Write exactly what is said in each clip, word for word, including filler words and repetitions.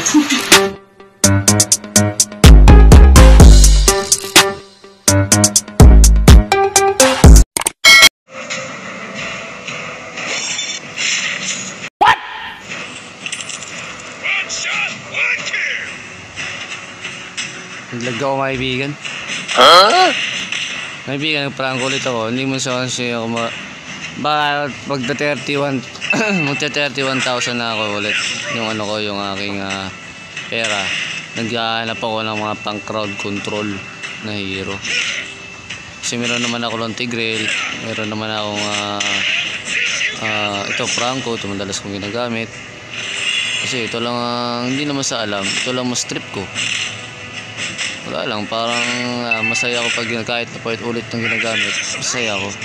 Naglag ako kaibigan. Huh? Kaibigan, nagprank ulit ako. Hindi mo siya kasi ako ma... Baka magda thirty-one magda thirty-one thousand na ako ulit. Yung ano ko, yung aking uh, pera. Naghahanap ako ng mga pang crowd control na hero. Kasi meron naman ako ng Tigreal. Meron naman akong uh, uh, ito Franco. Ito madalas kong ginagamit. Kasi ito lang uh, hindi naman sa alam. Ito lang mas trip ko. Wala lang, parang uh, masaya ako pag kahit na point ulit ng ginagamit. Masaya ako.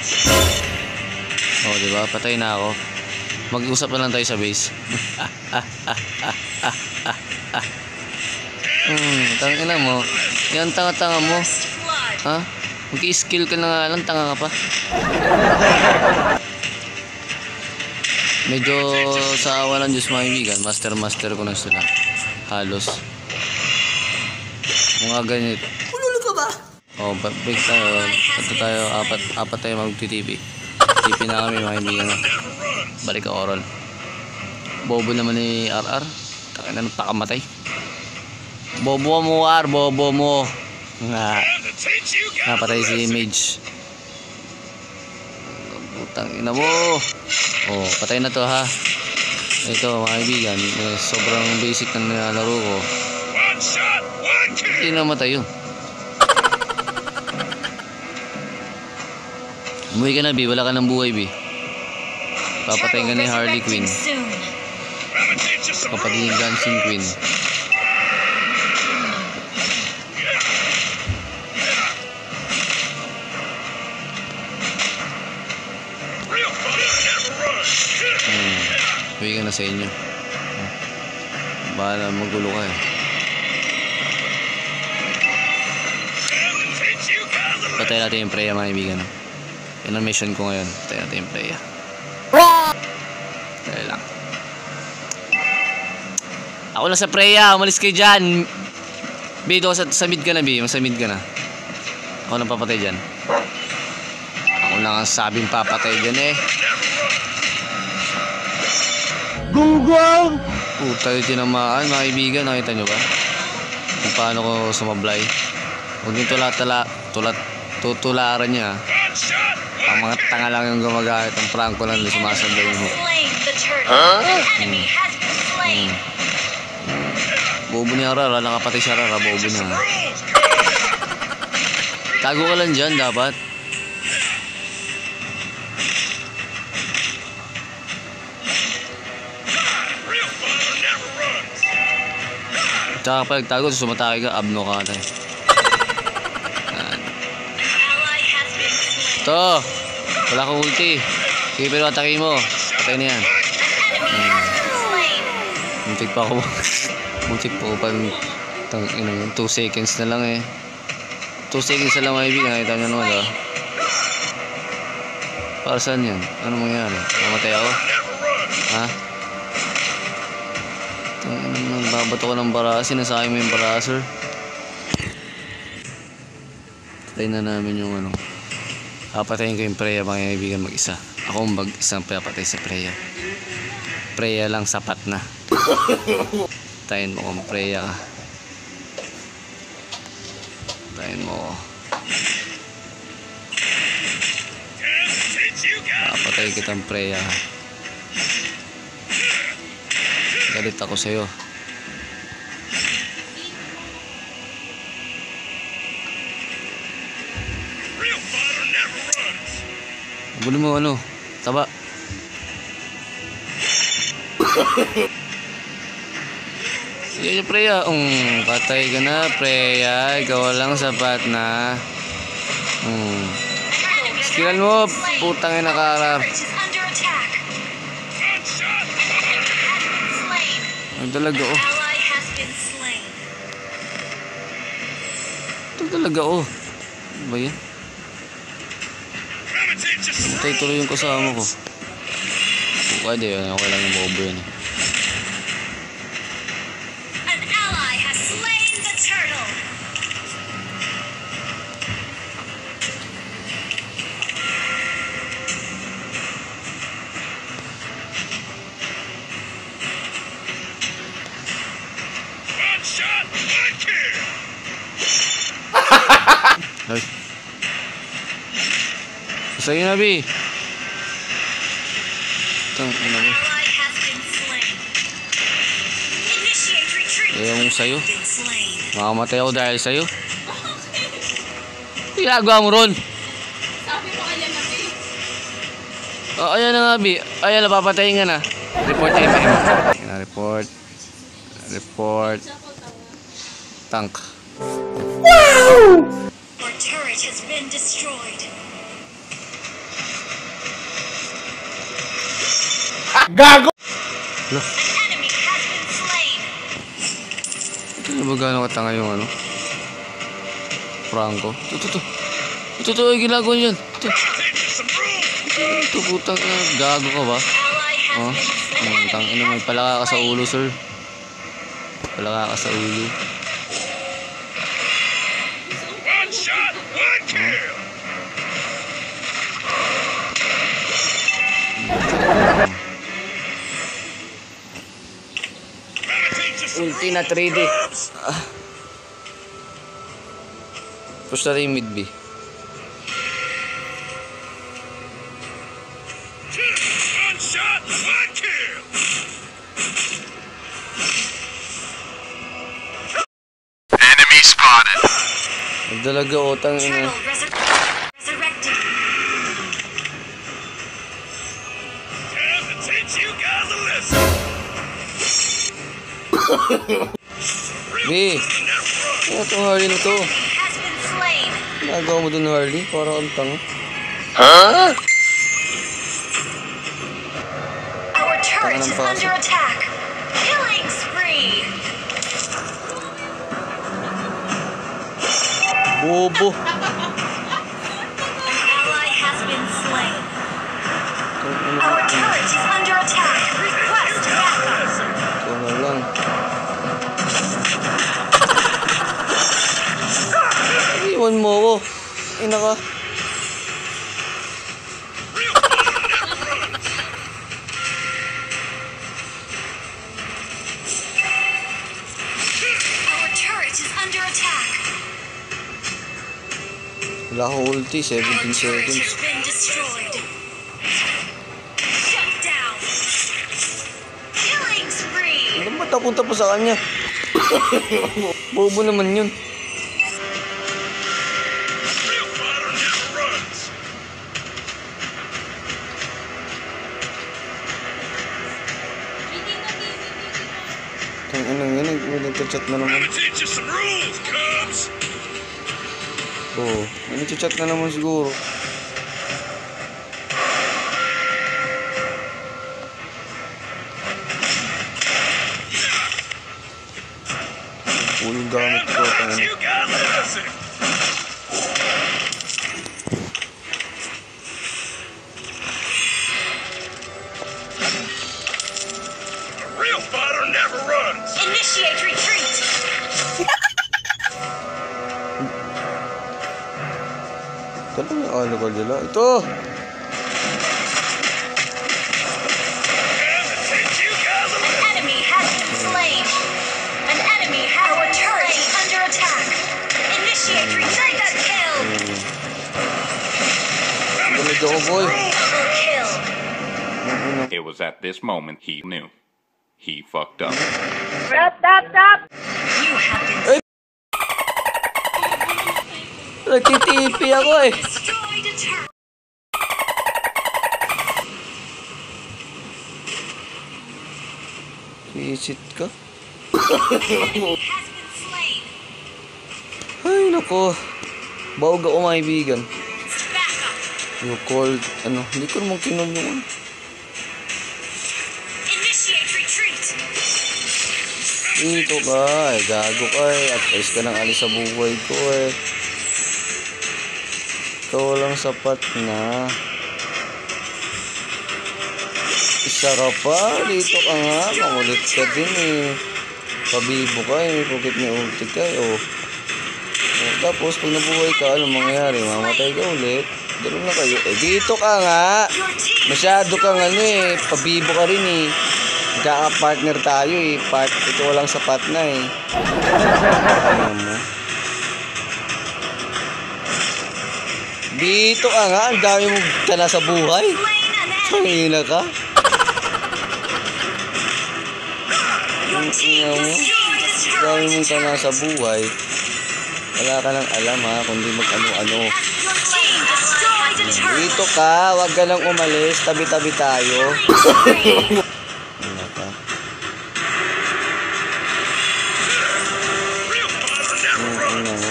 O, oh, diba? Patay na ako. Mag-usap na lang tayo sa base. Hmm, tangina mo. Yan tanga-tanga mo. Ha? Mag-i-skill ka na nga lang, tanga ka pa. Medyo sa awa ng Diyos mga kaibigan, master-master ko na sila. Halos. Mga ganit. Ululu ka ba? Oh, big tayo. Ito tayo, apat, apat tayo mag-T T V. T V na kami mga kaibigan. Balik ka oral. Bobo naman ni R R. Taka na nagpakamatay. Bobo mo R, bobo mo. Nga. Napatay si Mage. Putang ina mo. Oh, patay na to ha. Ito mga kaibigan, eh, sobrang basic na nilalaro ko. Hindi namatay yun. Umuwi ka na B, wala ka ng buhay B. Papatay ka na ni Harley Quinn. Kapatid ni Dancing Queen. Hmm. Umuwi ka na sa inyo. Bahala magulo ka eh. Patay natin yung Freya mga kaibigan. Yan ang mission ko ngayon. Patay natin yung Freya. Patay lang. Ako na sa Freya. Umalis kayo dyan. B, ito sa, sa mid ka na B. Sa mid ka na. Ako na papatay dyan. Ako na ang sabing papatay dyan eh. Gunggong! Puta yung tinamaan mga kaibigan. Nakita nyo ba? Kung paano ko sumablay. Huwag yung tulat-tala. Tulat. Tutularan niya. Ang mga tanga lang yung gumagamit ng Franco lang na sumasablay yung hook. Huh? Hmm. Hmm. Bobo niya Rara. Nakapatay siya Rara. Bobo niya. Tago ka lang dyan dapat. Tsaka pag tago sumatake ka, abno ka tayo. Ito, wala kong ulti. Sige, pero atake mo. Patay na yan. Hmm. Muntik pa ako. Muntik pa ako pang two seconds na lang eh. two seconds na lang mga ibig. Nakita nyo naman diba? Para saan yan? Ano mangyari? Mamatay ako? Ha? Babato ko ng barasa. Sinasayang mo yung baraser. Patay na namin yung ano. Papatayin ko yung Freya mga kaibigan mag-isa. Ako ang mag-isang papatay sa Freya. Freya lang sapat na. Patayin mo kung Freya ka. Patayin mo ko. Papatay kitang Freya ka. Galit ako sa'yo. Buli mo ano, taba. Sige Freya, um, patay ka na Freya, ikaw lang sapat na. Um. Skillan mo, putang ina ka. Ang talaga oh. Ang talaga oh. Ano ba yan? Matay tuloy yung kasama ko. Pwede yun. Okay lang yung bobo yun. Sa'yo na, B. Tang, ano mo? Ayaw mong sa'yo. Makamatay ako dahil sa'yo. Ginagawa mo ron. Sabi mo kanya na, B. Oh, ayan na nga, B. Ayan, napapatayin ka na. Report M M. Ayan na, report. Report. Tank. Our turret has been destroyed. Gago! An enemy has been slain. Ito ba gano'ng katanga yung ano? Franco. Ito, ito, ito. Ito, ito, ay ginagawa niyan. Ito. Ito, putang ina. Gago ka ba? Ally has Oh, been ang tang ina, may palaka ka sa ulo, sir. Palaka ka sa ulo. One shot, one kill. Ulti na three D. Ah. Push na rin yung mid B. One shot, one kill. Enemy spotted. Nagdalaga utang ina. Turtle resur- resurrected. Time to teach you guys a lesson. B. Ano itong Harley na to? Has been slain. Nagawa mo dun, Harley? Para kang tanga. Our turret Tangan ng is paso. under attack. Killing spree. Bobo. An ally has been slain. Tang ina Our mo. turret is under attack. Request backup. Ito na lang. Iwan mo ako. Ina ka. Our turret is under attack. Wala akong ulti. Our seventeen turret seconds. has been destroyed. Shut down. Killing spree. Ano ba tapunta pa sa kanya? Bobo naman yun. Real fighter never runs. Tang ina yan. May nagchat na naman. Gonna teach you some rules, Cubs. Oo. May nagchat na naman siguro. Uling gamit ko. Time to Tang teach ina. you guys a lesson. A real fighter never runs. Initiate retreat. Talagang yung ano ka dila. Ito! Time to teach you guys a An lesson. enemy has been slain. An enemy has our turret is under attack. Initiate retreat. That kill. Gonna Galit teach ako, you some boy. rules. Double kill. Ang ina. It was at this moment he knew. He fucked up. You have been Nagtitipi ako eh. destroyed a turret. Visit ka? Enemy has been slain. Ay, nako. Baog ako, kaibigan. Backup. You called, ano, hindi ko naman kinol yung ano. Initiate retreat. Dito ka, eh, gago ka eh. At least ka nang alis sa buhay ko eh. Ito lang sapat na. Isa ka pa, dito ka nga. Makulit ka din eh. Pabibo ka eh, pagkat may ulti ka eh. Oh. Oh, tapos pag nabuhay ka, anong mangyayari? Mamatay ka ulit. Dalo na kayo. Eh, dito ka nga. Your team Masyado kang ano eh, pabibo ka rin eh. Magkaka-partner tayo eh. Part, ito lang sapat na eh. Ano mo? Dito ka nga, ang dami mong tala sa buhay. Slain an enemy. Pangina ka. Your team Ano mo? destroyed a Ang dami turret. mong tala sa buhay. Wala ka nang alam ha, kundi mag-ano-ano. Your team destroyed a turret. Dito ka, wag ka nang umalis. Tabi-tabi tayo. Ano ka? Ang ina mo.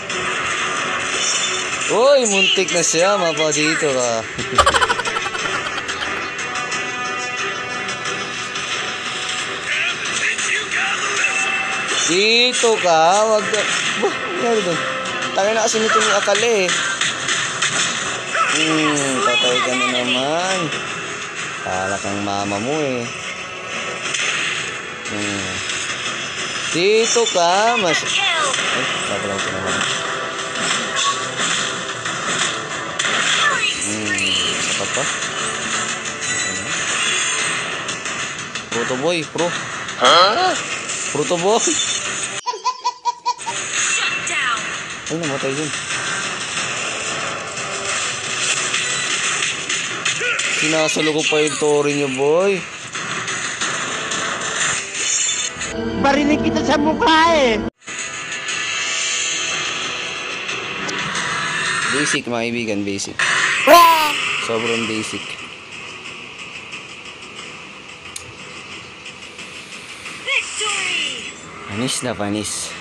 Uy, muntik na siya. Mapa dito ka. Dito ka, wag ka. Bah, nangyari doon. Tangin na kasi nito yung akala eh. Hmm, patay ka na naman. Para kang mama mo eh. Hmm. Dito ka, mas... Kill. Ay, napalaw ko naman. Killing Hmm, spree. isa pa pa. Ano? Proto boy, pro. Ha? Proto boy. Shut down. Ay, namatay yun. Sinasalo ko pa yung tori niyo, boy. Barinig kita sa mukha eh. Basic, mga kaibigan, basic. Sobrang basic. Victory. Panis na panis.